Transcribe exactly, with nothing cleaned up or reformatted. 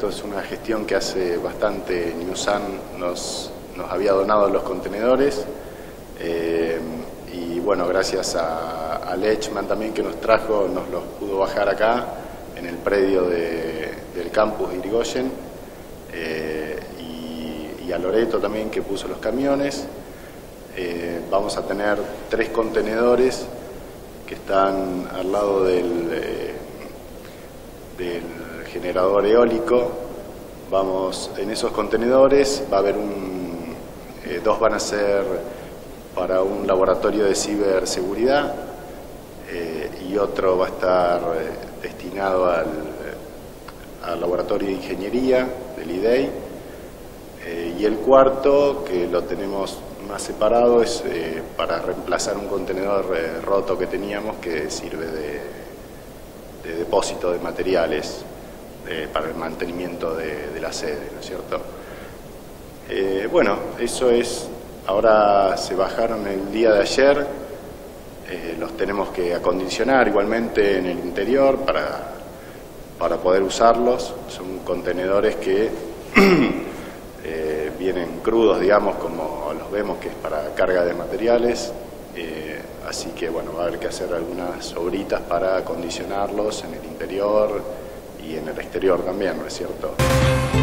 esto es una gestión que hace bastante Newsan nos, nos había donado los contenedores. Eh, y bueno, gracias a, a Lechman también que nos trajo, nos los pudo bajar acá en el predio de, del campus de Irigoyen, eh, y, y a Loreto también que puso los camiones. Eh, vamos a tener tres contenedores que están al lado del, eh, del generador eólico. Vamos, en esos contenedores va a haber un, eh, dos van a ser para un laboratorio de ciberseguridad, eh, y otro va a estar eh, destinado al, al laboratorio de ingeniería del I D E I, eh, y el cuarto, que lo tenemos más separado, es eh, para reemplazar un contenedor eh, roto que teníamos, que sirve de, de depósito de materiales eh, para el mantenimiento de, de la sede, ¿no es cierto? Eh, bueno, eso es, ahora se bajaron el día de ayer, eh, los tenemos que acondicionar igualmente en el interior para, para poder usarlos. Son contenedores que eh, vienen crudos, digamos, como los vemos, que es para carga de materiales, eh, así que bueno, va a haber que hacer algunas obritas para acondicionarlos en el interior y en el exterior también, ¿no es cierto?